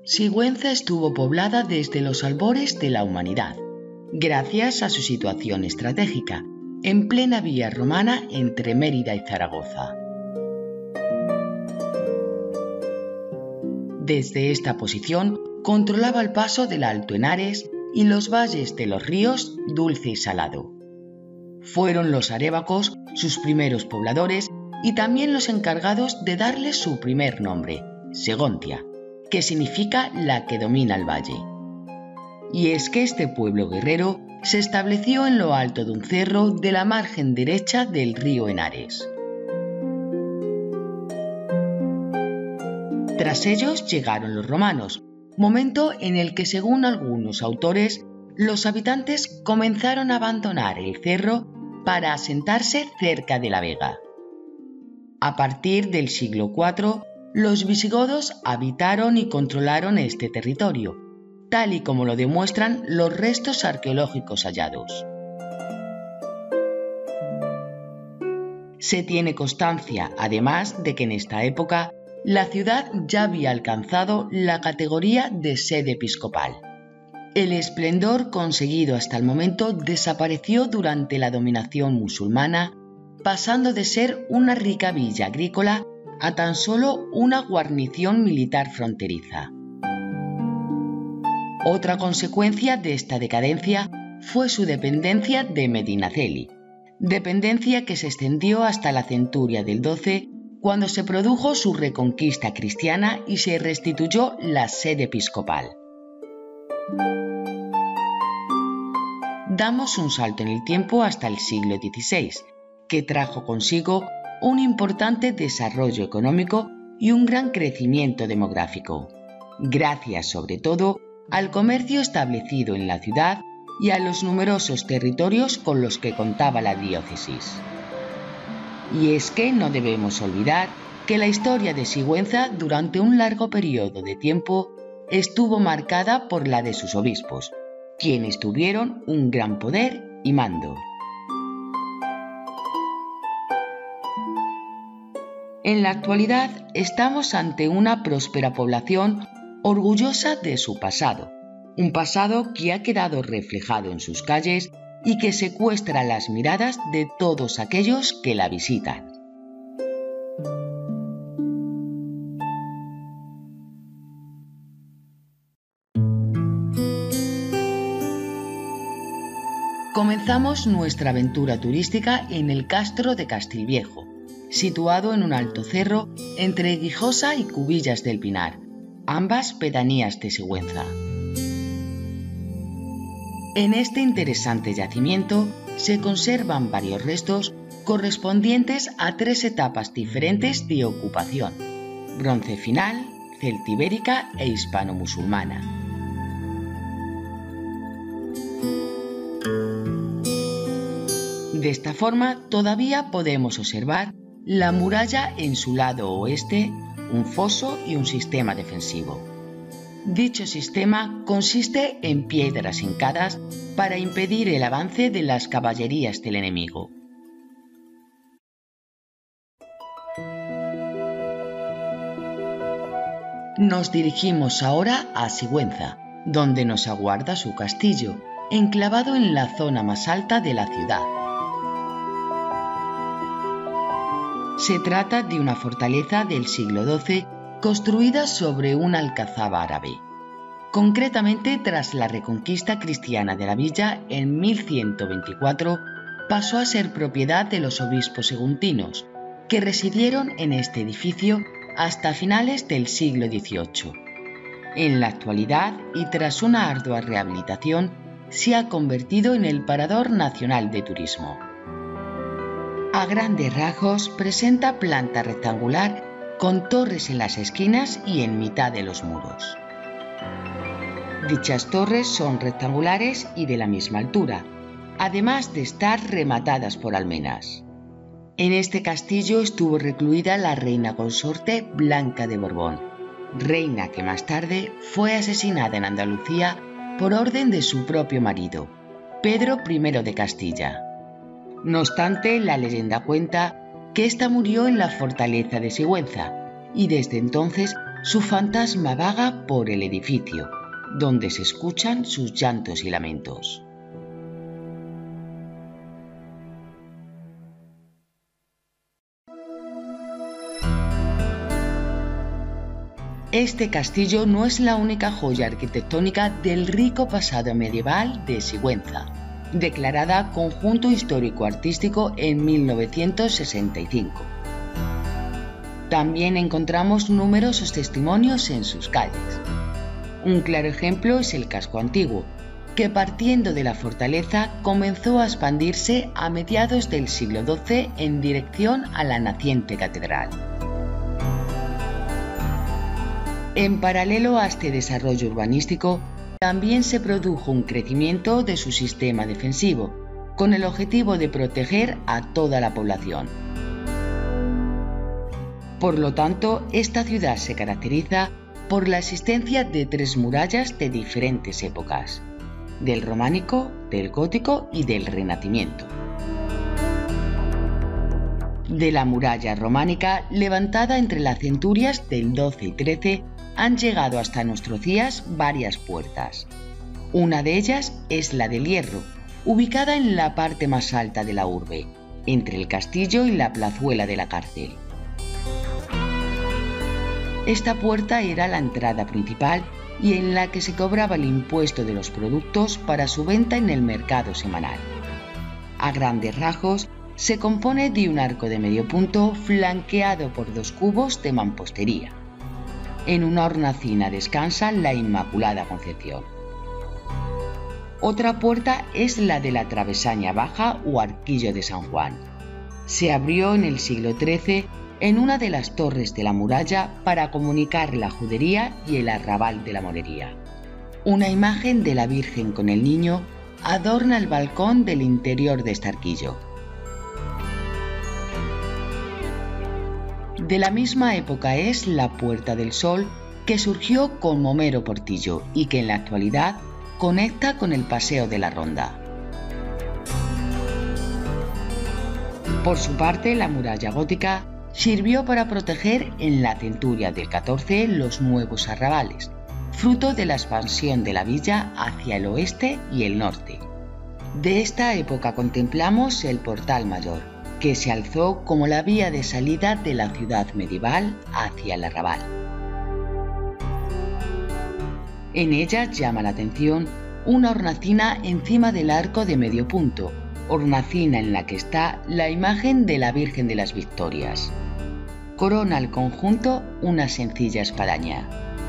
Sigüenza estuvo poblada desde los albores de la humanidad, gracias a su situación estratégica, en plena vía romana entre Mérida y Zaragoza. Desde esta posición controlaba el paso del Alto Henares y los valles de los ríos Dulce y Salado. Fueron los arébacos sus primeros pobladores y también los encargados de darle su primer nombre, Segontia, que significa la que domina el valle. Y es que este pueblo guerrero se estableció en lo alto de un cerro de la margen derecha del río Henares. Tras ellos llegaron los romanos, momento en el que, según algunos autores, los habitantes comenzaron a abandonar el cerro para asentarse cerca de la vega. A partir del siglo IV, los visigodos habitaron y controlaron este territorio, tal y como lo demuestran los restos arqueológicos hallados. Se tiene constancia, además, de que en esta época la ciudad ya había alcanzado la categoría de sede episcopal. El esplendor conseguido hasta el momento desapareció durante la dominación musulmana, pasando de ser una rica villa agrícola a tan solo una guarnición militar fronteriza. Otra consecuencia de esta decadencia fue su dependencia de Medinaceli, dependencia que se extendió hasta la centuria del XII, cuando se produjo su reconquista cristiana y se restituyó la sede episcopal. Damos un salto en el tiempo hasta el siglo XVI, que trajo consigo un importante desarrollo económico y un gran crecimiento demográfico, gracias sobre todo al comercio establecido en la ciudad y a los numerosos territorios con los que contaba la diócesis. Y es que no debemos olvidar que la historia de Sigüenza durante un largo periodo de tiempo estuvo marcada por la de sus obispos, quienes tuvieron un gran poder y mando. En la actualidad estamos ante una próspera población orgullosa de su pasado, un pasado que ha quedado reflejado en sus calles y que secuestra las miradas de todos aquellos que la visitan. Comenzamos nuestra aventura turística en el Castro de Castilviejo, situado en un alto cerro entre Guijosa y Cubillas del Pinar, ambas pedanías de Sigüenza. En este interesante yacimiento se conservan varios restos correspondientes a 3 etapas diferentes de ocupación: bronce final, celtibérica e hispano-musulmana. De esta forma todavía podemos observar la muralla en su lado oeste, un foso y un sistema defensivo. Dicho sistema consiste en piedras hincadas para impedir el avance de las caballerías del enemigo. Nos dirigimos ahora a Sigüenza, donde nos aguarda su castillo, enclavado en la zona más alta de la ciudad. Se trata de una fortaleza del siglo XII construida sobre una alcazaba árabe. Concretamente, tras la reconquista cristiana de la villa en 1124, pasó a ser propiedad de los obispos seguntinos, que residieron en este edificio hasta finales del siglo XVIII. En la actualidad, y tras una ardua rehabilitación, se ha convertido en el Parador Nacional de Turismo. A grandes rasgos presenta planta rectangular con torres en las esquinas y en mitad de los muros. Dichas torres son rectangulares y de la misma altura, además de estar rematadas por almenas. En este castillo estuvo recluida la reina consorte Blanca de Borbón, reina que más tarde fue asesinada en Andalucía por orden de su propio marido, Pedro I de Castilla. No obstante, la leyenda cuenta que ésta murió en la fortaleza de Sigüenza y desde entonces Su fantasma vaga por el edificio, donde se escuchan sus llantos y lamentos. Este castillo no es la única joya arquitectónica del rico pasado medieval de Sigüenza, declarada Conjunto Histórico-Artístico en 1965. También encontramos numerosos testimonios en sus calles. Un claro ejemplo es el casco antiguo, que partiendo de la fortaleza comenzó a expandirse a mediados del siglo XII en dirección a la naciente catedral. En paralelo a este desarrollo urbanístico, también se produjo un crecimiento de su sistema defensivo, con el objetivo de proteger a toda la población. Por lo tanto, esta ciudad se caracteriza por la existencia de 3 murallas de diferentes épocas, del románico, del gótico y del renacimiento. De la muralla románica, levantada entre las centurias del XII y XIII, han llegado hasta nuestros días varias puertas. Una de ellas es la del Hierro, ubicada en la parte más alta de la urbe, entre el castillo y la plazuela de la cárcel. Esta puerta era la entrada principal y en la que se cobraba el impuesto de los productos para su venta en el mercado semanal. A grandes rasgos, se compone de un arco de medio punto flanqueado por 2 cubos de mampostería. En una hornacina descansa la Inmaculada Concepción. Otra puerta es la de la Travesaña Baja o Arquillo de San Juan. Se abrió en el siglo XIII en una de las torres de la muralla para comunicar la judería y el arrabal de la morería. Una imagen de la Virgen con el Niño adorna el balcón del interior de este arquillo. De la misma época es la Puerta del Sol, que surgió con Homero Portillo y que en la actualidad conecta con el Paseo de la Ronda. Por su parte, la muralla gótica sirvió para proteger en la centuria del XIV los nuevos arrabales, fruto de la expansión de la villa hacia el oeste y el norte. De esta época contemplamos el Portal Mayor, que se alzó como la vía de salida de la ciudad medieval hacia el arrabal. En ella llama la atención una hornacina encima del arco de medio punto, hornacina en la que está la imagen de la Virgen de las Victorias. Corona el conjunto una sencilla espadaña.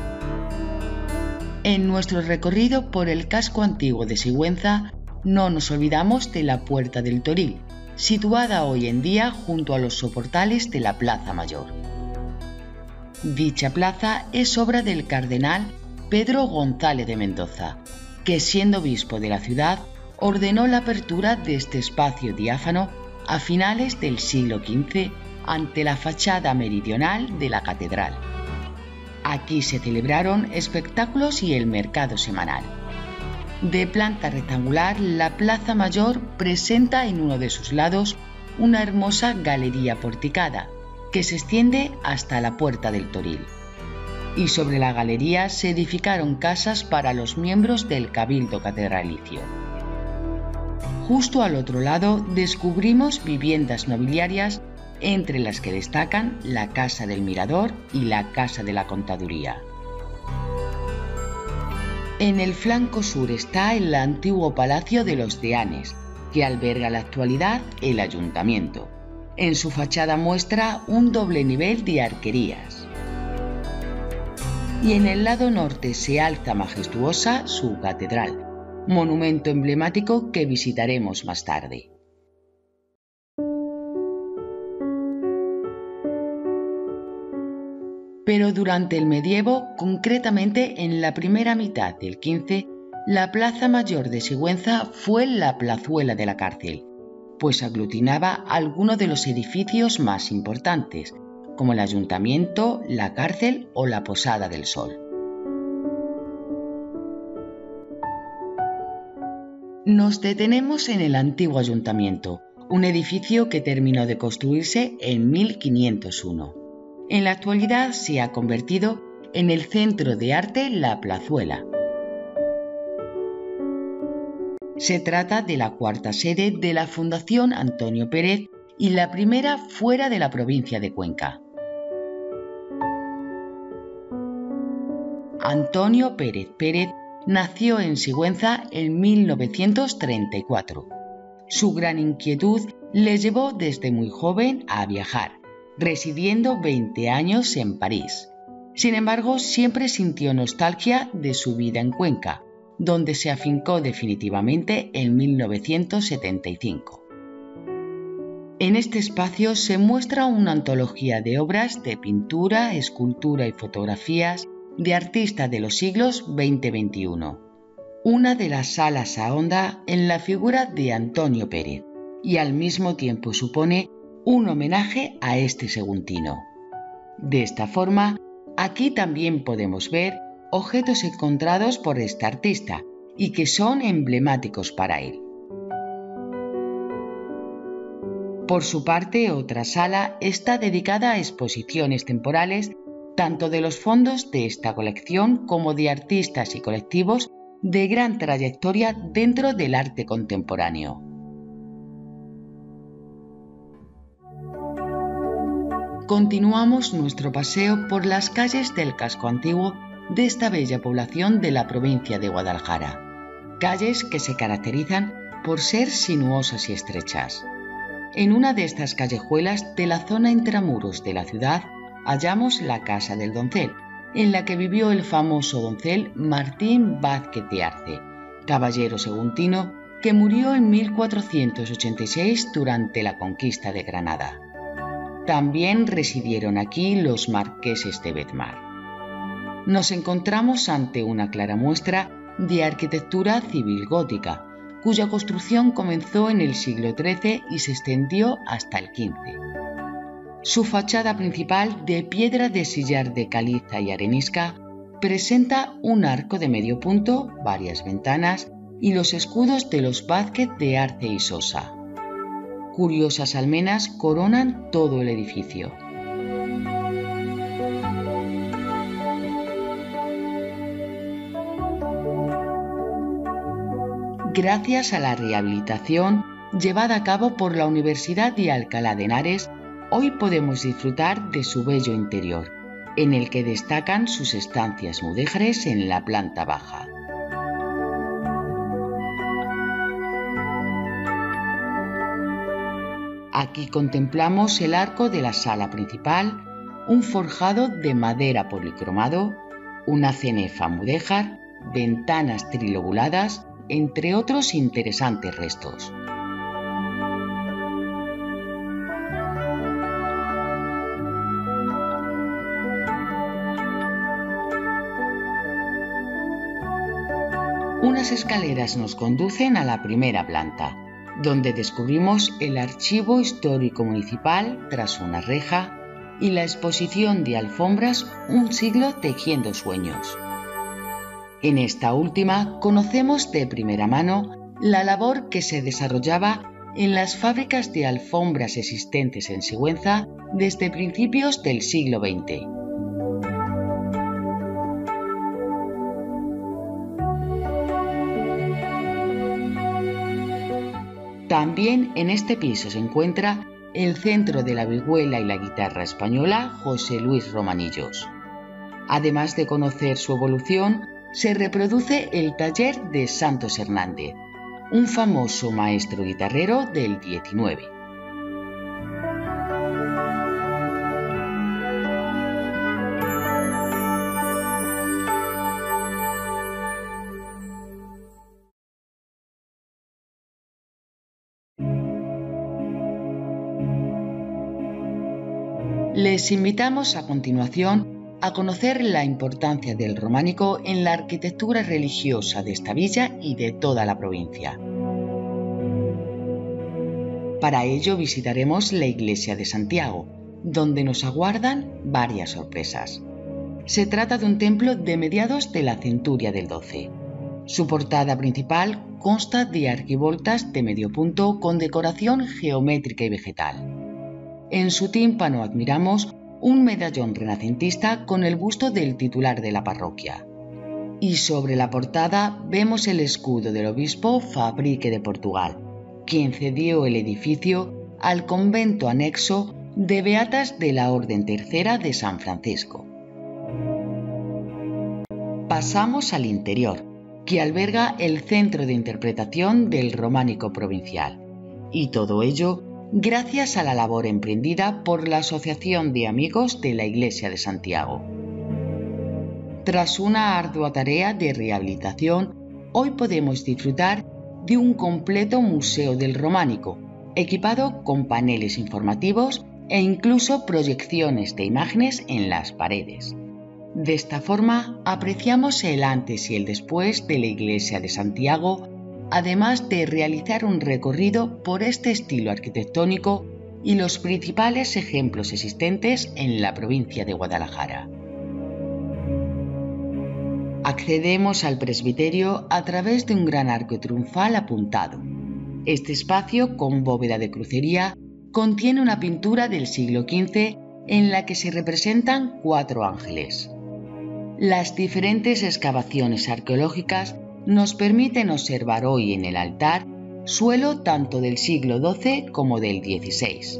En nuestro recorrido por el casco antiguo de Sigüenza, no nos olvidamos de la Puerta del Toril, situada hoy en día junto a los soportales de la Plaza Mayor. Dicha plaza es obra del cardenal Pedro González de Mendoza, que siendo obispo de la ciudad ordenó la apertura de este espacio diáfano a finales del siglo XV ante la fachada meridional de la catedral. Aquí se celebraron espectáculos y el mercado semanal. De planta rectangular, la Plaza Mayor presenta en uno de sus lados una hermosa galería porticada que se extiende hasta la Puerta del Toril. Y sobre la galería se edificaron casas para los miembros del Cabildo Catedralicio. Justo al otro lado descubrimos viviendas nobiliarias, entre las que destacan la Casa del Mirador y la Casa de la Contaduría. En el flanco sur está el antiguo Palacio de los Deanes, que alberga en la actualidad el ayuntamiento. En su fachada muestra un doble nivel de arquerías. Y en el lado norte se alza majestuosa su catedral, monumento emblemático que visitaremos más tarde. Pero durante el medievo, concretamente en la primera mitad del XV, la Plaza Mayor de Sigüenza fue la plazuela de la cárcel, pues aglutinaba algunos de los edificios más importantes, como el ayuntamiento, la cárcel o la Posada del Sol. Nos detenemos en el antiguo ayuntamiento, un edificio que terminó de construirse en 1501. En la actualidad se ha convertido en el Centro de Arte La Plazuela. Se trata de la cuarta sede de la Fundación Antonio Pérez y la primera fuera de la provincia de Cuenca. Antonio Pérez Pérez nació en Sigüenza en 1934. Su gran inquietud le llevó desde muy joven a viajar, residiendo 20 años en París. Sin embargo, siempre sintió nostalgia de su vida en Cuenca, donde se afincó definitivamente en 1975. En este espacio se muestra una antología de obras de pintura, escultura y fotografías de artistas de los siglos XX-XXI. Una de las salas ahonda en la figura de Antonio Pérez y al mismo tiempo supone un homenaje a este saguntino. De esta forma, aquí también podemos ver objetos encontrados por este artista y que son emblemáticos para él. Por su parte, otra sala está dedicada a exposiciones temporales tanto de los fondos de esta colección como de artistas y colectivos de gran trayectoria dentro del arte contemporáneo. Continuamos nuestro paseo por las calles del casco antiguo de esta bella población de la provincia de Guadalajara, calles que se caracterizan por ser sinuosas y estrechas. En una de estas callejuelas de la zona intramuros de la ciudad hallamos la Casa del Doncel, en la que vivió el famoso doncel Martín Vázquez de Arce, caballero saguntino que murió en 1486 durante la conquista de Granada. También residieron aquí los marqueses de Bedmar. Nos encontramos ante una clara muestra de arquitectura civil gótica, cuya construcción comenzó en el siglo XIII y se extendió hasta el XV. Su fachada principal, de piedra de sillar de caliza y arenisca, presenta un arco de medio punto, varias ventanas y los escudos de los Vázquez de Arce y Sosa. Curiosas almenas coronan todo el edificio. Gracias a la rehabilitación llevada a cabo por la Universidad de Alcalá de Henares, hoy podemos disfrutar de su bello interior, en el que destacan sus estancias mudéjares en la planta baja. Aquí contemplamos el arco de la sala principal, un forjado de madera policromado, una cenefa mudéjar, ventanas trilobuladas, entre otros interesantes restos. Unas escaleras nos conducen a la primera planta, donde descubrimos el Archivo Histórico Municipal tras una reja y la exposición de alfombras Un siglo tejiendo sueños. En esta última conocemos de primera mano la labor que se desarrollaba en las fábricas de alfombras existentes en Sigüenza desde principios del siglo XX. También en este piso se encuentra el Centro de la Vihuela y la Guitarra Española José Luis Romanillos. Además de conocer su evolución, se reproduce el taller de Santos Hernández, un famoso maestro guitarrero del XIX. Les invitamos a continuación a conocer la importancia del románico en la arquitectura religiosa de esta villa y de toda la provincia. Para ello visitaremos la iglesia de Santiago, donde nos aguardan varias sorpresas. Se trata de un templo de mediados de la centuria del XII. Su portada principal consta de arquivoltas de medio punto con decoración geométrica y vegetal. En su tímpano admiramos un medallón renacentista con el busto del titular de la parroquia. Y sobre la portada vemos el escudo del obispo Fabrique de Portugal, quien cedió el edificio al convento anexo de Beatas de la Orden Tercera de San Francisco. Pasamos al interior, que alberga el centro de interpretación del románico provincial, y todo ello gracias a la labor emprendida por la Asociación de Amigos de la Iglesia de Santiago. Tras una ardua tarea de rehabilitación, hoy podemos disfrutar de un completo museo del románico, equipado con paneles informativos e incluso proyecciones de imágenes en las paredes. De esta forma, apreciamos el antes y el después de la Iglesia de Santiago, además de realizar un recorrido por este estilo arquitectónico y los principales ejemplos existentes en la provincia de Guadalajara. Accedemos al presbiterio a través de un gran arco triunfal apuntado. Este espacio, con bóveda de crucería, contiene una pintura del siglo XV en la que se representan 4 ángeles. Las diferentes excavaciones arqueológicas nos permiten observar hoy en el altar suelo tanto del siglo XII como del XVI.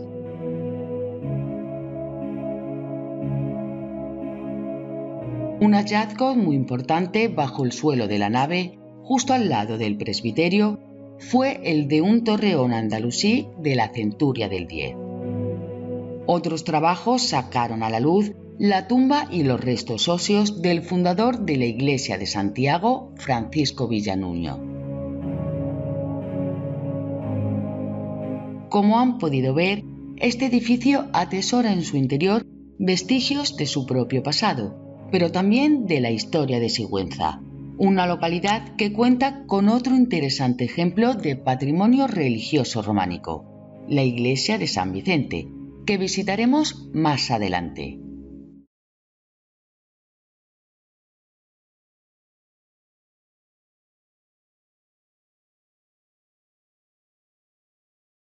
Un hallazgo muy importante bajo el suelo de la nave, justo al lado del presbiterio, fue el de un torreón andalusí de la centuria del X. Otros trabajos sacaron a la luz la tumba y los restos óseos del fundador de la Iglesia de Santiago, Francisco Villanuño. Como han podido ver, este edificio atesora en su interior vestigios de su propio pasado, pero también de la historia de Sigüenza, una localidad que cuenta con otro interesante ejemplo de patrimonio religioso románico, la iglesia de San Vicente, que visitaremos más adelante.